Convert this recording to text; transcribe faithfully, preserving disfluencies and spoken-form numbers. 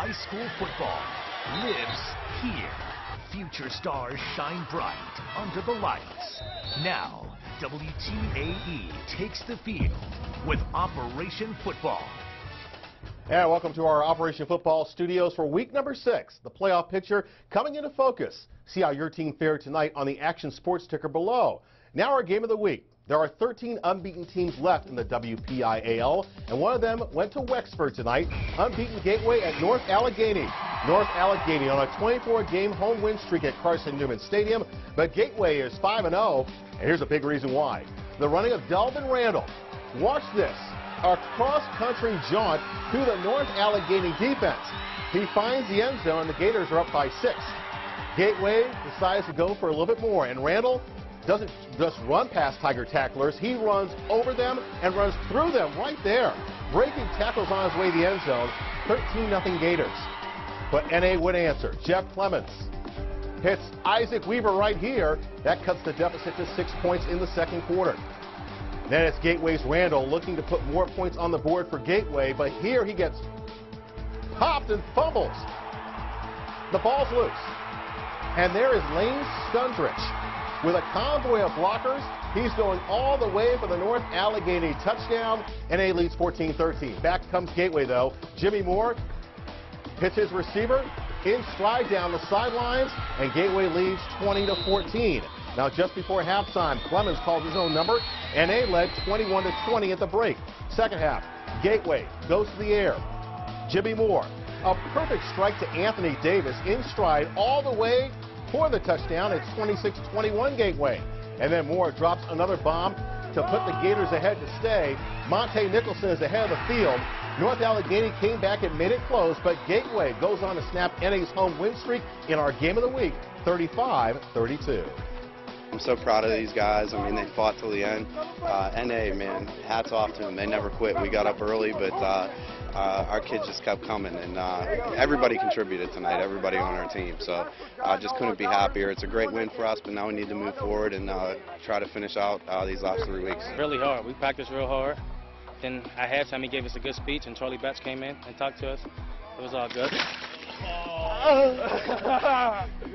high school football lives here. Future stars shine bright under the lights. Now, W T A E takes the field with Operation Football. And welcome to our Operation Football studios for week number six. The playoff picture coming into focus. See how your team fared tonight on the Action Sports ticker below. Now our game of the week. There are thirteen unbeaten teams left in the W P I A L, and one of them went to Wexford tonight. Unbeaten Gateway at North Allegheny. North Allegheny on a twenty-four game home win streak at Carson-Newman Stadium, but Gateway is five and oh, and here's a big reason why. The running of Delvin Randall. Watch this. A cross-country jaunt to the North Allegheny defense. He finds the end zone, and the Gators are up by six. Gateway decides to go for a little bit more, and Randall doesn't just run past Tiger tacklers. He runs over them and runs through them right there. Breaking tackles on his way to the end zone. thirteen nothing Gators. But N A would answer. Jeff Clements hits Isaac Weaver right here. That cuts the deficit to six points in the second quarter. Then it's Gateway's Randall looking to put more points on the board for Gateway, but here he gets popped and fumbles. The ball's loose. And there is Lane Stundrich with a convoy of blockers. He's going all the way for the North Allegheny touchdown. N A leads fourteen thirteen. Back comes Gateway, though. Jimmy Moore hits his receiver in stride down the sidelines, and Gateway leads twenty to fourteen. Now, just before halftime, Clemens called his own number. N A led twenty-one to twenty at the break. Second half, Gateway goes to the air. Jimmy Moore, a perfect strike to Anthony Davis in stride all the way for the touchdown. It's twenty-six twenty-one Gateway. And then Moore drops another bomb to put the Gators ahead to stay. Monte Nicholson is ahead of the field. North Allegheny came back and made it close, but Gateway goes on to snap N A's home win streak in our game of the week, thirty-five thirty-two. I'm so proud of these guys. I mean, they fought till the end. Uh, N A, man, hats off to them. They never quit. We got up early, but uh, uh, our kids just kept coming, and uh, everybody contributed tonight, everybody on our team. So I uh, just couldn't be happier. It's a great win for us, but now we need to move forward and uh, try to finish out uh, these last three weeks. Really hard. We practiced real hard. Then at halftime, he gave us a good speech, and Charlie Batch came in and talked to us. It was all good.